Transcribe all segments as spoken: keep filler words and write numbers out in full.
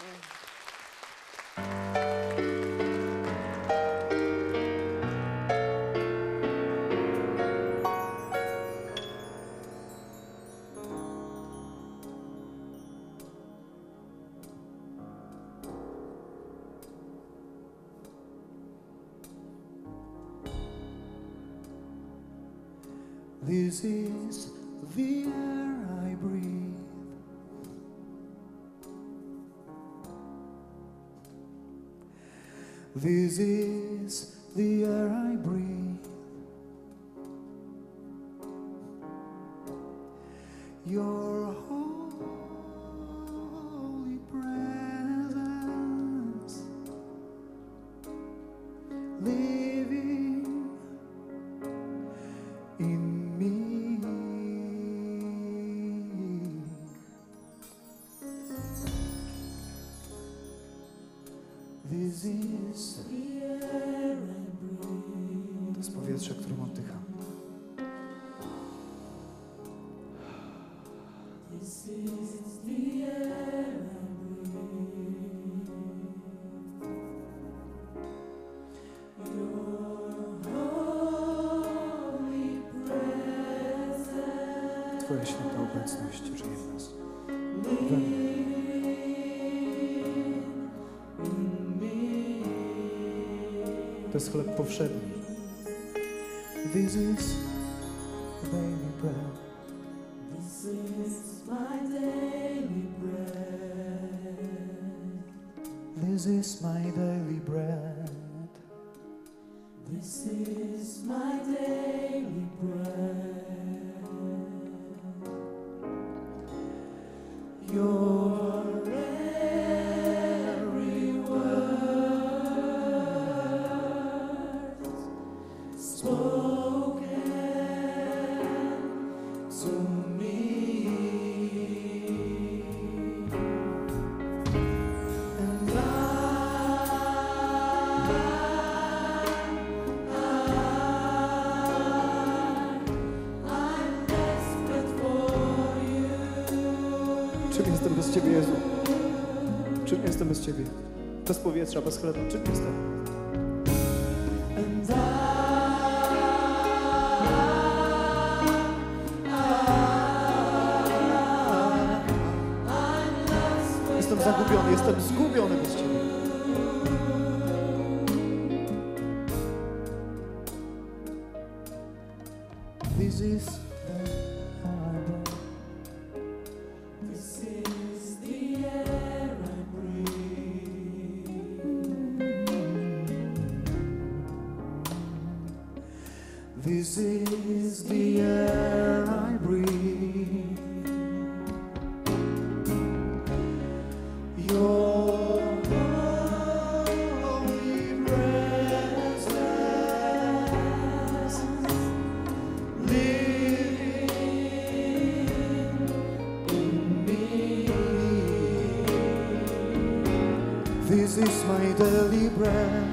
This is the air I breathe. This is the air I breathe. Your holy presence living in This is the air I breathe. To jest powietrze, którym oddycham. This is the air I breathe. Your holy presence. Twoja święta obecność żyje w nas. We mnie. To jest chleb powszedni. This is daily bread. This is my daily bread. This is my daily bread. This is my daily bread. Your Czym jestem bez Ciebie, Jezu? Czym jestem bez Ciebie? Bez powietrza, bez chleba. Czym jestem? Jestem zagubiony, jestem zgubiony bez Ciebie. This is This is the air I breathe. Your holy presence living in me. This is my daily bread.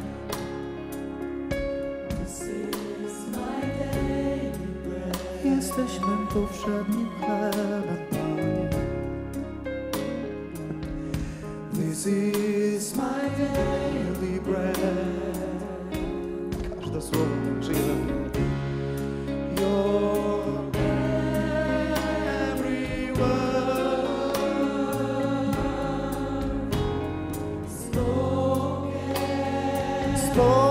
Jesteś mym powszednim chlebem, Panie. This is my daily bread. Każde słowo żyje we mnie. Your every word spoken, spoken.